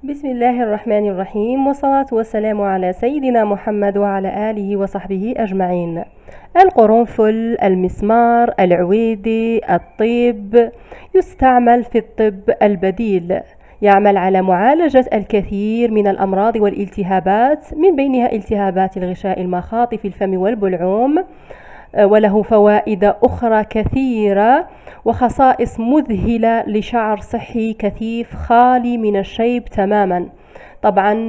بسم الله الرحمن الرحيم، والصلاة والسلام على سيدنا محمد وعلى آله وصحبه أجمعين. القرنفل، المسمار، العويدي، الطيب يستعمل في الطب البديل. يعمل على معالجة الكثير من الأمراض والالتهابات، من بينها التهابات الغشاء المخاطي في الفم والبلعوم، وله فوائد أخرى كثيرة وخصائص مذهلة لشعر صحي كثيف خالي من الشيب تماما. طبعا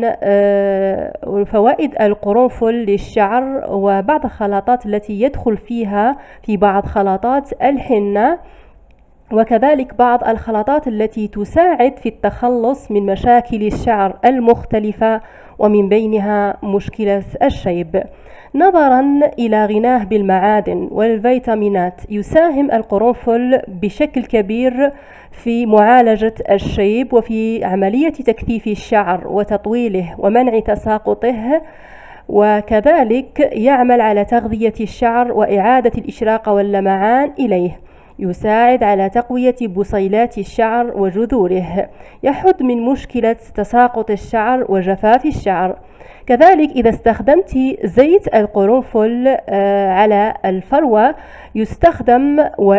فوائد القرنفل للشعر وبعض الخلطات التي يدخل فيها في بعض خلطات الحنة، وكذلك بعض الخلطات التي تساعد في التخلص من مشاكل الشعر المختلفة ومن بينها مشكلة الشيب. نظرا إلى غناه بالمعادن والفيتامينات، يساهم القرنفل بشكل كبير في معالجة الشيب وفي عملية تكثيف الشعر وتطويله ومنع تساقطه، وكذلك يعمل على تغذية الشعر وإعادة الإشراق واللمعان إليه. يساعد على تقوية بصيلات الشعر وجذوره، يحد من مشكلة تساقط الشعر وجفاف الشعر. كذلك إذا استخدمت زيت القرنفل على الفروة يستخدم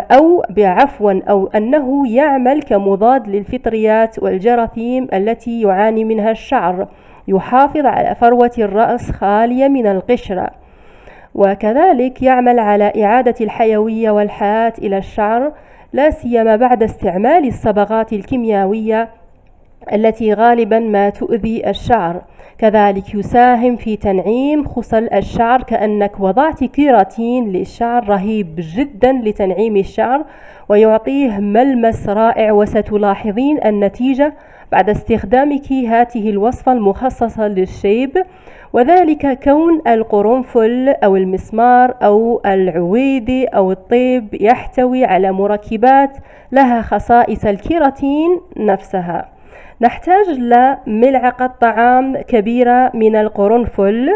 أو أنه يعمل كمضاد للفطريات والجراثيم التي يعاني منها الشعر، يحافظ على فروة الرأس خالية من القشرة، وكذلك يعمل على إعادة الحيوية والحياة إلى الشعر، لا سيما بعد استعمال الصبغات الكيميائية التي غالبا ما تؤذي الشعر. كذلك يساهم في تنعيم خصل الشعر، كأنك وضعت كيراتين للشعر رهيب جدا لتنعيم الشعر ويعطيه ملمس رائع، وستلاحظين النتيجة بعد استخدامك هذه الوصفة المخصصة للشيب، وذلك كون القرنفل أو المسمار أو العويدي أو الطيب يحتوي على مركبات لها خصائص الكيراتين نفسها. نحتاج لملعقة طعام كبيرة من القرنفل،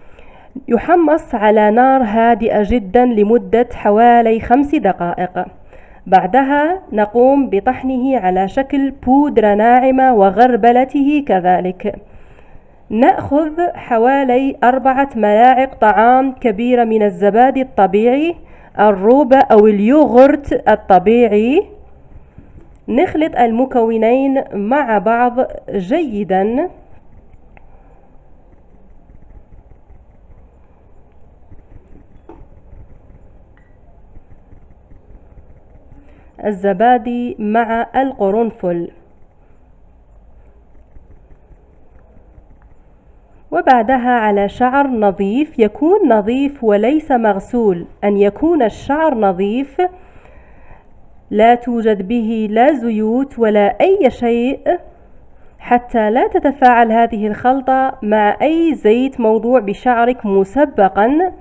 يحمص على نار هادئة جدا لمدة حوالي 5 دقائق. بعدها نقوم بطحنه على شكل بودرة ناعمة وغربلته كذلك. نأخذ حوالي 4 ملاعق طعام كبيرة من الزبادي الطبيعي، الروبة أو اليوغورت الطبيعي. نخلط المكونين مع بعض جيدا. الزبادي مع القرنفل، وبعدها على شعر نظيف، يكون نظيف وليس مغسول، أن يكون الشعر نظيف لا توجد به لا زيوت ولا أي شيء، حتى لا تتفاعل هذه الخلطة مع أي زيت موضوع بشعرك مسبقا.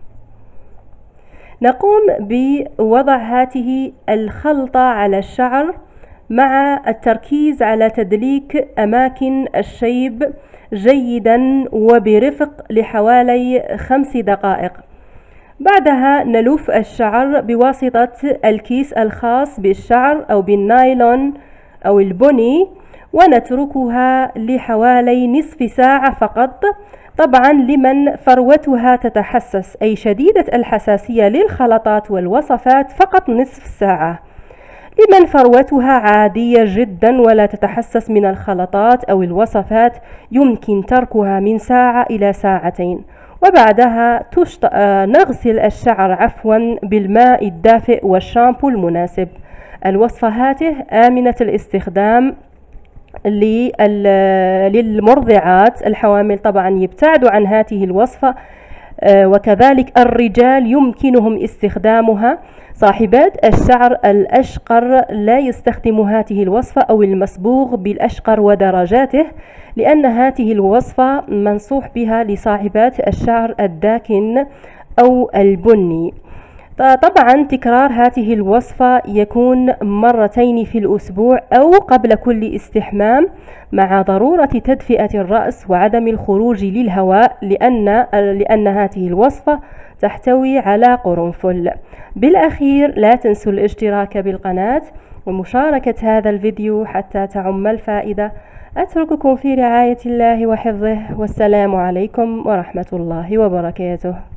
نقوم بوضع هذه الخلطة على الشعر مع التركيز على تدليك أماكن الشيب جيدا وبرفق لحوالي 5 دقائق. بعدها نلف الشعر بواسطة الكيس الخاص بالشعر أو بالنايلون أو البني، ونتركها لحوالي نصف ساعة فقط. طبعا لمن فروتها تتحسس أي شديدة الحساسية للخلطات والوصفات فقط نصف ساعة. لمن فروتها عادية جدا ولا تتحسس من الخلطات أو الوصفات يمكن تركها من ساعة إلى ساعتين. وبعدها نغسل الشعر بالماء الدافئ والشامبو المناسب. الوصفة هذه آمنة الاستخدام للمرضعات. الحوامل طبعا يبتعدوا عن هذه الوصفة، وكذلك الرجال يمكنهم استخدامها. صاحبات الشعر الأشقر لا يستخدم هذه الوصفة أو المصبوغ بالأشقر ودرجاته، لأن هذه الوصفة منصوح بها لصاحبات الشعر الداكن أو البني. طبعا تكرار هذه الوصفة يكون 2 في الأسبوع أو قبل كل استحمام، مع ضرورة تدفئة الرأس وعدم الخروج للهواء، لأن هذه الوصفة تحتوي على قرنفل. بالأخير لا تنسوا الاشتراك بالقناة ومشاركة هذا الفيديو حتى تعم الفائدة. أترككم في رعاية الله وحفظه، والسلام عليكم ورحمة الله وبركاته.